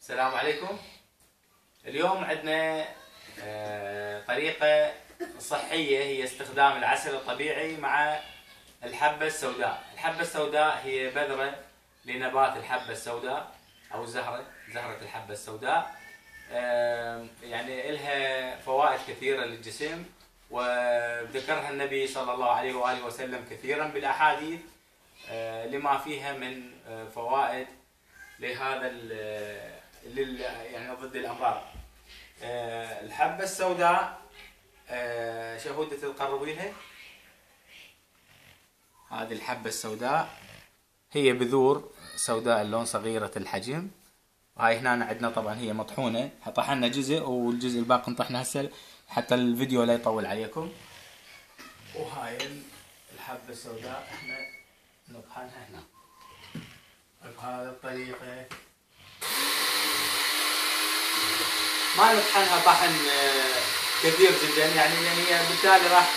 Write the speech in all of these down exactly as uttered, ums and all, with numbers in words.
السلام عليكم. اليوم عندنا طريقة صحية هي استخدام العسل الطبيعي مع الحبة السوداء. الحبة السوداء هي بذرة لنبات الحبة السوداء أو زهرة زهرة الحبة السوداء. يعني لها فوائد كثيرة للجسم، وذكرها النبي صلى الله عليه وآله وسلم كثيرا بالأحاديث لما فيها من فوائد لهذا لل يعني ضد الأمراض. الحبة السوداء شهودة تقربينها. هذه الحبة السوداء هي بذور سوداء اللون صغيرة الحجم، وهاي هنا عندنا طبعا هي مطحونة، طحنا جزء والجزء الباقي نطحنه هسه حتى الفيديو لا يطول عليكم. وهاي الحبة السوداء احنا نطحنها هنا بهذه الطريقة. ما نطحنها طحن كثير جدا يعني يعني هي بالتالي راح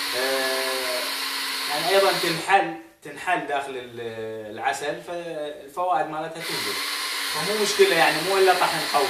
يعني ايضا تنحل تنحل داخل العسل، فالفوائد مالتها تنزل، فمو مشكلة يعني مو الا طحن قوي.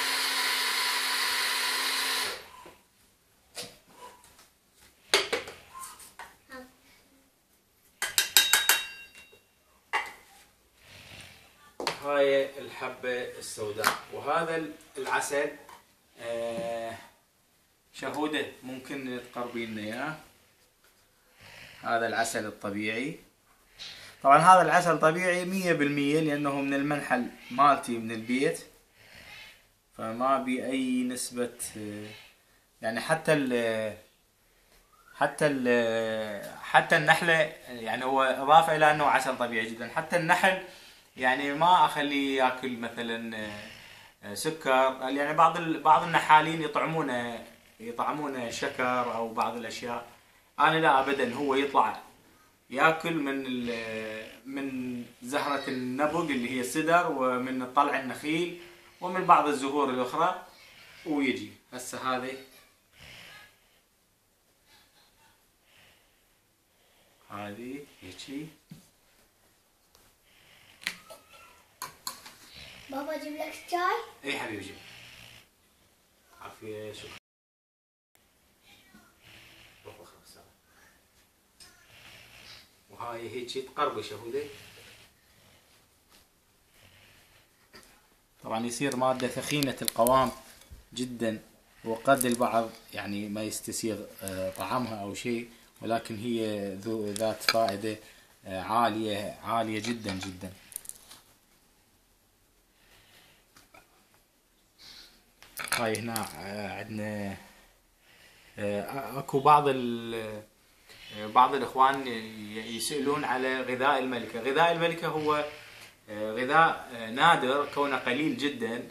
هاي الحبة السوداء وهذا العسل. آه شهودة ممكن تقربين لنا اياه. هذا العسل الطبيعي، طبعا هذا العسل طبيعي مية بالمية لانه من المنحل مالتي من البيت، فما بي اي نسبة يعني حتى ال حتى ال حتى النحلة يعني هو اضافة الى انه عسل طبيعي جدا. حتى النحل يعني ما اخليه ياكل مثلا سكر، يعني بعض بعض النحالين يطعمونه يطعمونه شكر او بعض الاشياء، انا لا ابدا. هو يطلع ياكل من من زهرة النبق اللي هي السدر، ومن طلع النخيل، ومن بعض الزهور الاخرى، ويجي هسه هذه هذه هيجي. بابا اجيب لك شاي؟ اي حبيبي جيب. عافية، شكرا. وهاي هيجي تقربش هودي. طبعا يصير مادة ثخينة القوام جدا، وقد البعض يعني ما يستسيغ طعمها او شيء، ولكن هي ذات فائدة عالية عالية جدا جدا. هاي هنا عندنا اكو بعض بعض الاخوان يسألون على غذاء الملكة. غذاء الملكة هو غذاء نادر كونه قليل جدا،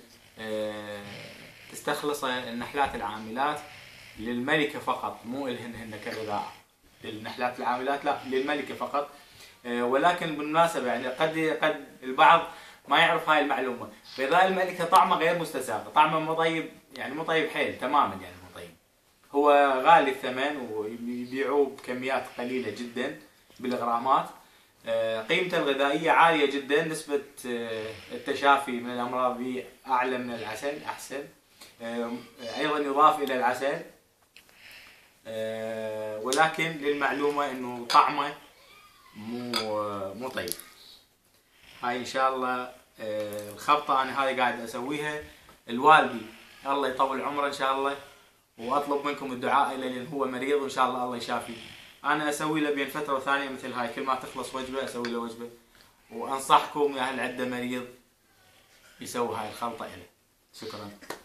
تستخلصه النحلات العاملات للملكة فقط، مو الهن هن كغذاء للنحلات العاملات، لا للملكة فقط. ولكن بالمناسبة يعني قد قد البعض ما يعرف هاي المعلومة. غذاء الملكة طعمه غير مستساغ، طعمه مو طيب يعني مو طيب حيل تماما، يعني مو طيب. هو غالي الثمن ويبيعوه بكميات قليلة جدا بالغرامات. قيمته الغذائية عالية جدا، نسبة التشافي من الأمراض به أعلى من العسل، أحسن. أيضا يضاف إلى العسل، ولكن للمعلومة إنه طعمه مو مو طيب. هاي إن شاء الله الخبطة أنا هذه قاعد أسويها الوالدي، الله يطول عمره إن شاء الله، وأطلب منكم الدعاء له لأن هو مريض وإن شاء الله الله يشافيه. أنا أسوي له بين فترة وثانية مثل هاي، كل ما تخلص وجبة أسوي له وجبة، وأنصحكم يا هل عنده مريض يسوي هاي الخلطة له. شكرا.